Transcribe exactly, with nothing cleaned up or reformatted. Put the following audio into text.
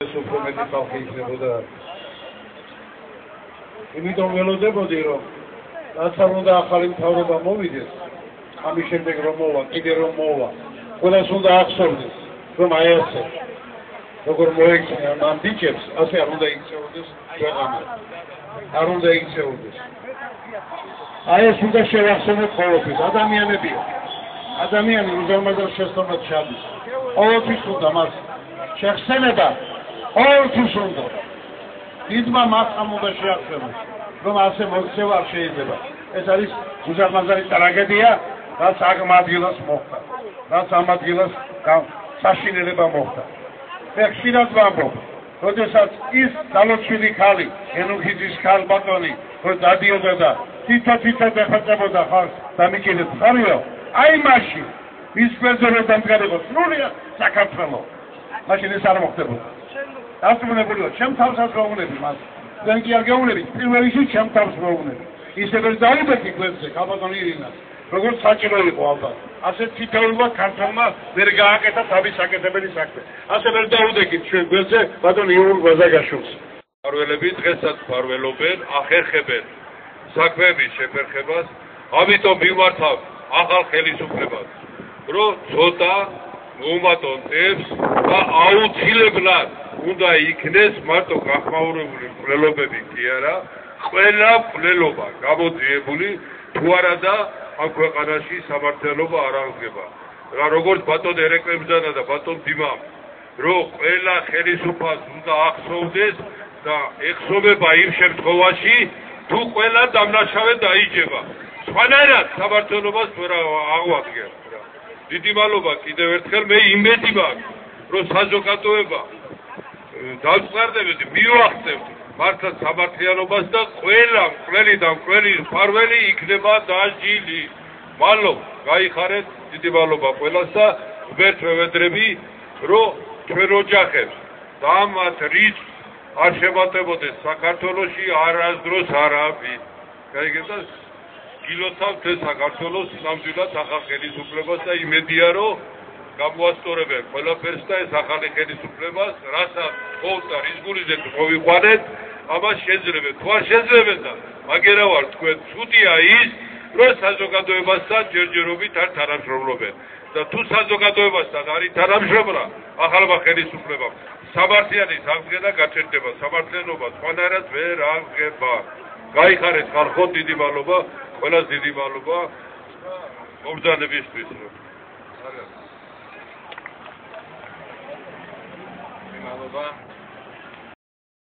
უფრო მეტი ხალხი იქნებოდა. იმიტომ ველოდებოდი რომ რაც არ უნდა ახალი მთავრობა მოვიდეს, ამის შემდეგ რომ მოვა, კიდე რომ მოვა, ყველას უნდა ახსოვდეს, რომ აი ასე როგორ მოექცევა ამ ბიჭებს, ასე არ უნდა იქცეოდეს ქვეყანა. არ უნდა იქცეოდეს. აი ეს უნდა შევახსენოთ ყოველთვის, ადამიანებია. ადამიანი უზარმაზარ შესწავლად ჩადის. ყოველთვის უნდა მას შეხსენება, ყოველთვის უნდა. დიდმა მათამ უნდა შეახსენოს, რომ ასე მოქცევა არ შეიძლება. ეს არის უზარმაზარი ტრაგედია, რაც ამ ადგილას მოხდა. რაც ამ ადგილას საშინელება მოხდა. მე ხშირად ვამბობ, როდესაც ის ძალოჩილი ქალი, ენუქიძის ქალბატონი, რომ დადიოდა და თვითონ-თვითონ ეხაწებოდა ხალხს დამიკიდეთ ხარიო, აი მაშინ ის ფერზე რომ დამდგარიყო სრულიად საქართველოს. მაშინ ეს არ მოხდებოდა. დასწრებულები, ჩემ თავსაც გაუნები მას. თქვენ კი არ გაუნებით, პირველ რიგში ჩემ თავს გაუნები. ისე ვერ დაიბეჭდი გვერდზე, ქალბატონი ირინას. როგორც საჭირო იყო ალბათ. ასე თითოეულმა ქართველმა ვერ გააკეთა თავის საკეთებელი საქმე. ასე ვერ დაუდექით ჩვენ გვერდზე ბატონ იურ ბაზაგაშვილს. მფარველები დღესაც მფარველობენ, ახერხებენ საქმეების შეფერხებას, ამიტომ მიმართავ ახალ ხელისუფლებას, რომ ცოტა მოუმატონ ტემპს და აუცილებლად უნდა იქნეს მარტო გახმაურებული მკვლელობები კი არა, ყველა მკვლელობა გამოძიებული, თუ არა და ამ ქვეყანაში სამართლობა არ აღდგება. რა როგორც ბატონ ერეკლემსა და ბატონ დიმამ, რომ ყველა ხელისუფლებას უნდა ახსოვდეს და ეხსოვება იმ შემთხვევაში, თუ ყველა დამნაშავე დაიჯება. სხვანაირად სამართლობას ვერ აღვადგენ. დიდი მადლობა კიდევ ერთხელ, მე იმედი მაქვს, რომ საზოგადოება დავწყარდებოდი, მივახცევთ მართლაც სამართლიანობას და ყველა მკვლელი და მკვლელი მფარველი იქნება დაჟილი. მადლობა, გაიხარეთ, დიდი მადლობა ყველას და ღმერთ მევედრები, რომ ჩვენ ოჯახებს და ამათ რიცხვს არ შემატებოდეს საქართველოში არასდროს არაფერი. გაიგეთ? გილოცავთ ეს საქართველოს ნამდვილად ახალ ხელისუფლებას და იმედია, რომ გამოასწორებენ ყველაფერს და ეს ახალი ხელისუფლებას, რასაც ხოლმე და რის გულისხმობ მოვიყვანეთ, ამას შეძლებენ. თუ არ შეძლებენ და მაგერა ვარ თქვენ, ცუდია ის, რომ საზოგადოებასთან ჯერჯერობით არ თანამშრომლობენ. და თუ საზოგადოებასთან არის თანამშრომლა ახალმა ხელისუფლებამ, სამართლიანის აღდგენა გაჩერდება, სამართლიანობა სხვანაირად ვერ აღდგება. გაიხარეთ ხალხო, დიდი მადლობა, ყველას დიდი მადლობა მობრძანებისთვის. მადლობა.